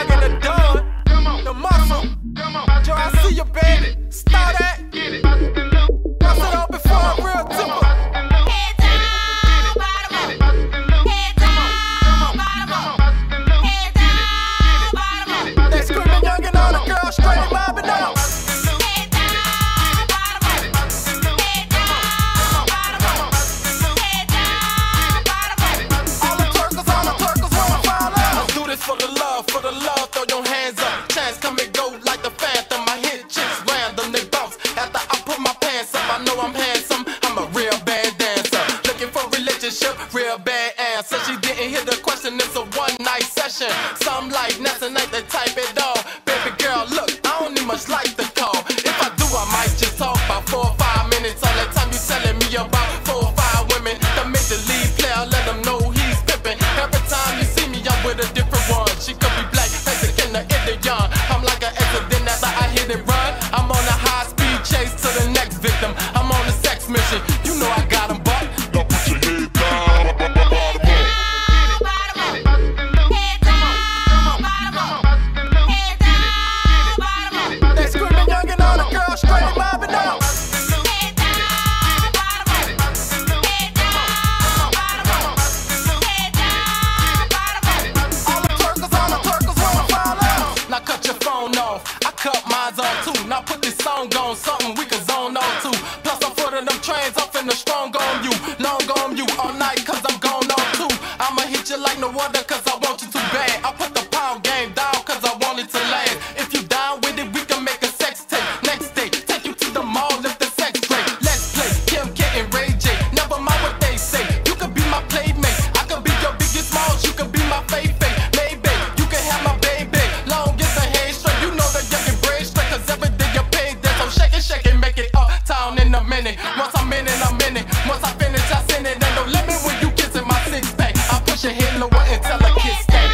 Young and the Don, the muscle. Joe, I see you, baby. Start that. Bust it up before a real tipper. Head down, bottom up. Head down, bottom up. Head down, bottom up. They screaming young and all the girls straight mobbing up. Head down, bottom up. Head down, bottom up. Head down, bottom up. All the twerkers wanna fall out. Let's do this for the love, throw your hands up. Chance come and go like the phantom. I hit chicks random, they bounce. After I put my pants up, I know I'm handsome. I'm a real bad dancer. Looking for relationship, real bad answer. She didn't hear the question, it's a one-night session. Some like nothing, ain't the type at all. Baby girl, look, I don't need much like the call. If I do, I might just talk about 4 or 5 minutes. All that time you telling me about 4 or 5 women. The major league player, let them know he's pimping. Every time you see me, I'm with a different one. She could be black, Mexican, or Indian. I'm like an accident after I hit and run. I'm on a high-speed chase to the next victim. I'm on a sex mission, you know I got him, but Now put your head down, bottom up. they screaming young and all the girls straight mobbing up. All the twerkers wanna fall out. Now cut your phone off, I cut mine on too. Now put this song on, something we can zone on to. Plus I'm footing them trains, I'm finna strong on you. Long on you all night, cause I'm gone on too. I'ma hit you like no other, cause I want you too bad. I put the pound game down, cause I want it to last. If you down with it, we can make a sex tape. Next day, take you to the mall, lift the sex great. Let's play Kim K and Ray J. Never mind what they say. You can be my playmate, I can be your biggest smalls. You can be my favorite. Maybe you can have my baby. Long as the head straight, you know that you can braid straight. Cause every day you pay that, so shake it, make it uptown in a minute. Once I'm in it, I'm in it. Once I finish, I send it. Ain't no limit when you kissing my six pack. I push your head lower and tell her kiss that.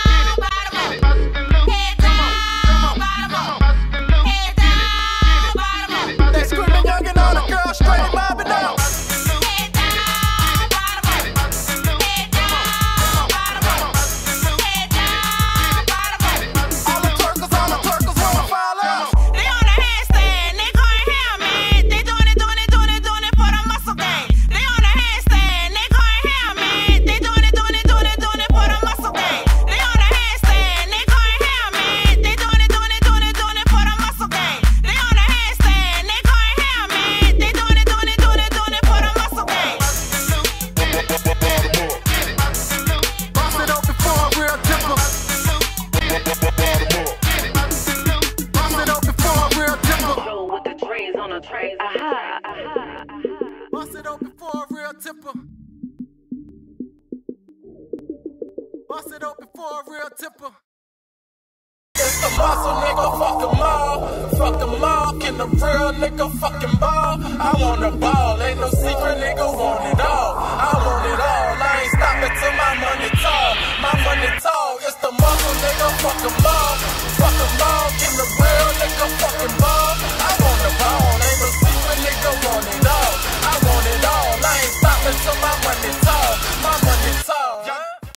They screaming young and all the girls straight mobbing up. All the twerkers wanna fall out. They on a handstand, they going ham, man. They doing it for the muscle gang. They on a handstand, they going ham, man. They doing it for the muscle gang. They on a handstand, they going ham, man. They doing it for the muscle gang. They on a handstand, they going ham, man. They doing it for the muscle gang. Bust it open for a real tipper. Bust it open for a real tipper. Roll with the trays on the trays. Aha, aha. Bust it open for a real tipper. Bust it open for a real tipper. It's the muscle nigga, fuck 'em all. Can the real nigga fucking ball? I want a ball, ain't no secret nigga.